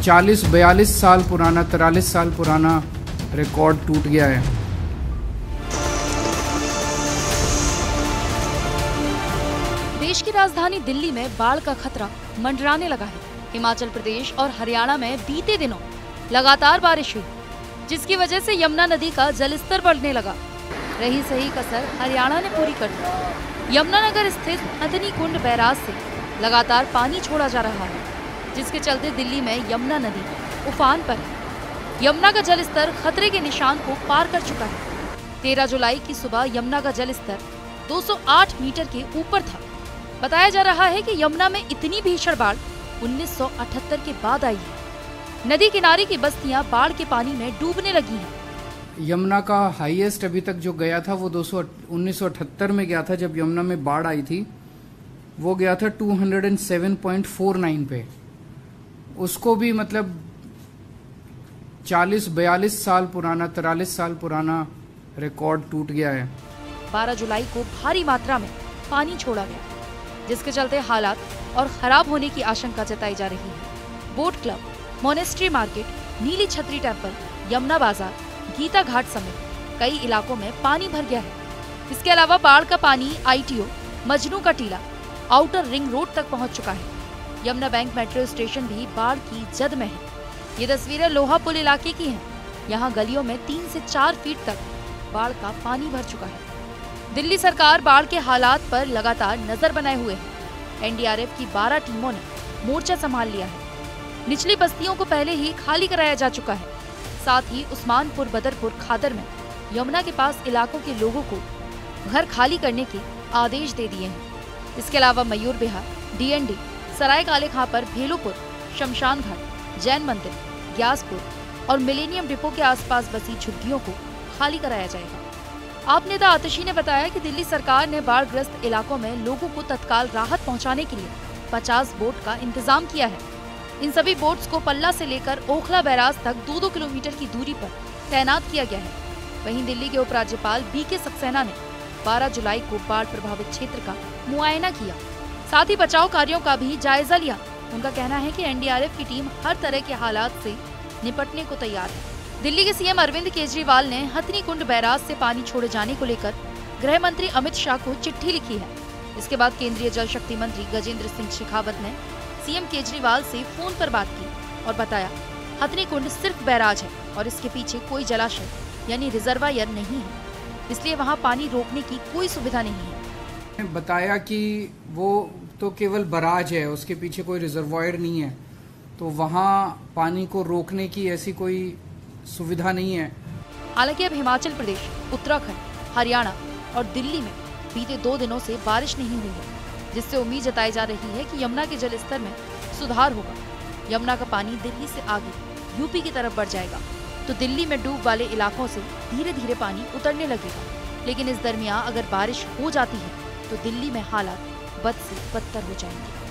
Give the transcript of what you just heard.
40-42 साल पुराना, 43 साल पुराना रिकॉर्ड टूट गया है। देश की राजधानी दिल्ली में बाढ़ का खतरा मंडराने लगा है। हिमाचल प्रदेश और हरियाणा में बीते दिनों लगातार बारिश हुई, जिसकी वजह से यमुना नदी का जलस्तर बढ़ने लगा। रही सही कसर हरियाणा ने पूरी कर दी। यमुनानगर स्थित हथनी कुंड बैराज से लगातार पानी छोड़ा जा रहा है, जिसके चलते दिल्ली में यमुना नदी उफान पर है। यमुना का जलस्तर खतरे के निशान को पार कर चुका है। 13 जुलाई की सुबह यमुना का जलस्तर 208 मीटर के ऊपर था। बताया जा रहा है कि यमुना में इतनी भीषण बाढ़ 1978 के बाद आई है। नदी किनारे की बस्तियां बाढ़ के पानी में डूबने लगी हैं। यमुना का हाईएस्ट अभी तक जो गया था वो 1978 में गया था, जब यमुना में बाढ़ आई थी। वो गया था 207.49 पे। उसको भी मतलब 40-42 साल पुराना, 43 साल पुराना रिकॉर्ड टूट गया है। 12 जुलाई को भारी मात्रा में पानी छोड़ा गया, जिसके चलते हालात और खराब होने की आशंका जताई जा रही है। बोट क्लब, मोनेस्ट्री मार्केट, नीली छतरी टेम्पल, यमुना बाजार, गीता घाट समेत कई इलाकों में पानी भर गया है। इसके अलावा बाढ़ का पानी ITO, मजनू का टीला, आउटर रिंग रोड तक पहुंच चुका है। यमुना बैंक मेट्रो स्टेशन भी बाढ़ की जद में है। ये तस्वीरें लोहा पुल इलाके की हैं। यहाँ गलियों में 3 से 4 फीट तक बाढ़ का पानी भर चुका है। दिल्ली सरकार बाढ़ के हालात पर लगातार नजर बनाए हुए है। NDRF की 12 टीमों ने मोर्चा संभाल लिया है। निचली बस्तियों को पहले ही खाली कराया जा चुका है। साथ ही उस्मानपुर, बदरपुर, खादर में यमुना के पास इलाकों के लोगों को घर खाली करने के आदेश दे दिए हैं। इसके अलावा मयूर विहार, DND, सराय काले खापर, भेलूपुर, शमशान घाट, जैन मंदिर, ग्यासपुर और मिलेनियम डिपो के आसपास बसी झुग्गियों को खाली कराया जाएगा। आप नेता आतिशी ने बताया कि दिल्ली सरकार ने बाढ़ग्रस्त इलाकों में लोगों को तत्काल राहत पहुंचाने के लिए 50 बोट का इंतजाम किया है। इन सभी बोट्स को पल्ला से लेकर ओखला बैराज तक 2-2 किलोमीटर की दूरी पर तैनात किया गया है। वहीं दिल्ली के उपराज्यपाल BK सक्सेना ने 12 जुलाई को बाढ़ प्रभावित क्षेत्र का मुआयना किया, साथ ही बचाव कार्यों का भी जायजा लिया। उनका कहना है कि NDRF की टीम हर तरह के हालात से निपटने को तैयार है। दिल्ली के CM अरविंद केजरीवाल ने हथनी कुंड बैराज से पानी छोड़े जाने को लेकर गृह मंत्री अमित शाह को चिट्ठी लिखी है। इसके बाद केंद्रीय जल शक्ति मंत्री गजेंद्र सिंह शेखावत ने CM केजरीवाल से फोन पर बात की और बताया हथनी कुंड सिर्फ बैराज है और इसके पीछे कोई जलाशय यानी रिजर्वायर नहीं है, इसलिए वहाँ पानी रोकने की कोई सुविधा नहीं है। बताया कि वो तो केवल बराज है, उसके पीछे कोई रिजर्वायर नहीं है, तो वहाँ पानी को रोकने की ऐसी कोई सुविधा नहीं है। हालांकि अब हिमाचल प्रदेश, उत्तराखंड, हरियाणा और दिल्ली में बीते 2 दिनों से बारिश नहीं हुई है, जिससे उम्मीद जताई जा रही है कि यमुना के जलस्तर में सुधार होगा। यमुना का पानी दिल्ली से आगे UP की तरफ बढ़ जाएगा, तो दिल्ली में डूब वाले इलाकों से धीरे धीरे पानी उतरने लगेगा। लेकिन इस दरमियान अगर बारिश हो जाती है तो दिल्ली में हालात बद से बदतर हो जाएंगे।